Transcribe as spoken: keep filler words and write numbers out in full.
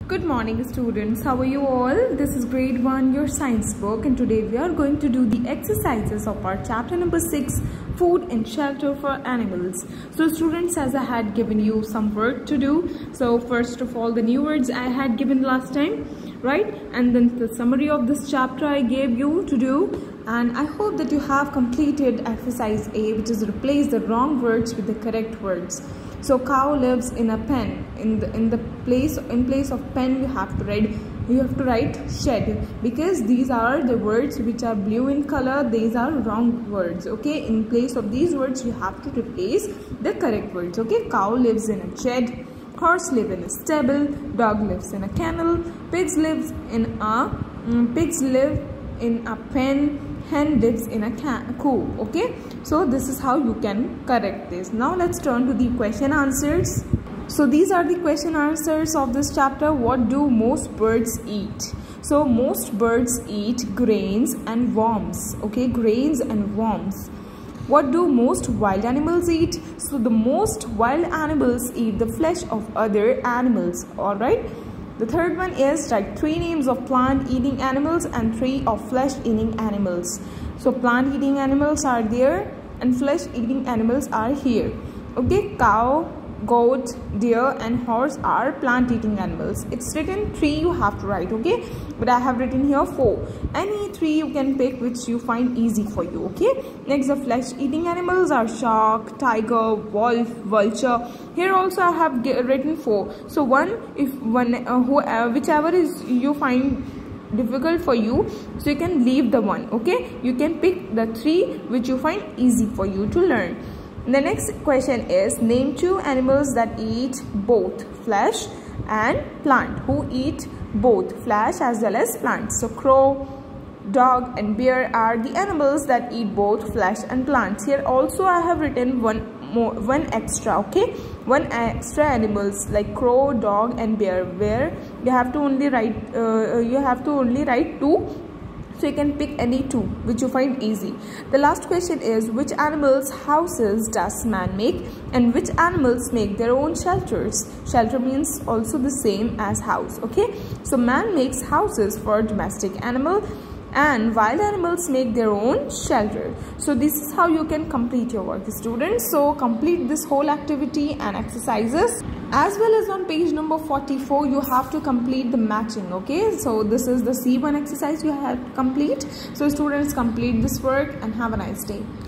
Good morning students, how are you all? This is grade one, your science book, and today we are going to do the exercises of our chapter number six, food and shelter for animals. So students, as I had given you some work to do, so first of all the new words I had given last time, right? And then the summary of this chapter I gave you to do, and I hope that you have completed exercise A, which is replace the wrong words with the correct words. So cow lives in a pen. In the in the place in place of pen you have to write you have to write shed, because these are the words which are blue in color. These are wrong words. Okay, in place of these words you have to replace the correct words. Okay, cow lives in a shed, horse live in a stable, dog lives in a kennel, pigs lives in a um, pigs live in a pen, hen lives in a coop. Okay, so this is how you can correct this. Now let's turn to the question answers. So these are the question answers of this chapter. What do most birds eat? So most birds eat grains and worms. Okay, grains and worms. What do most wild animals eat? So the most wild animals eat the flesh of other animals. All right. The third one is write three names of plant-eating animals and three of flesh-eating animals. So plant-eating animals are there and flesh-eating animals are here. Okay, cow, goat, deer and horse are plant-eating animals. It's written three you have to write, okay? But I have written here four. Any three you can pick which you find easy for you, okay? Next, the flesh-eating animals are shark, tiger, wolf, vulture. Here also I have written four. So one, if one, uh, who, uh, whichever is you find difficult for you, so you can leave the one. Okay, you can pick the three which you find easy for you to learn. The next question is name two animals that eat both flesh and plant. Who eat both flesh as well as plants? So crow, dog and bear are the animals that eat both flesh and plants. Here also I have written one more one extra. Okay, one extra animals like crow, dog and bear, where you have to only write uh, you have to only write two, so you can pick any two which you find easy. The last question is which animals houses does man make and which animals make their own shelters? Shelter means also the same as house. Okay, so man makes houses for domestic animal and wild animals make their own shelter. So this is how you can complete your work, students. So complete this whole activity and exercises, as well as on page number forty-four you have to complete the matching. Okay, so this is the C one exercise you have to complete. So students, complete this work and have a nice day.